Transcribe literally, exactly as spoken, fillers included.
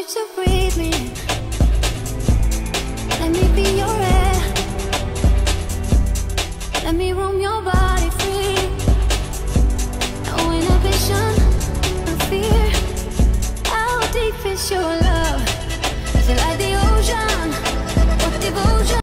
you to breathe me in. Let me be your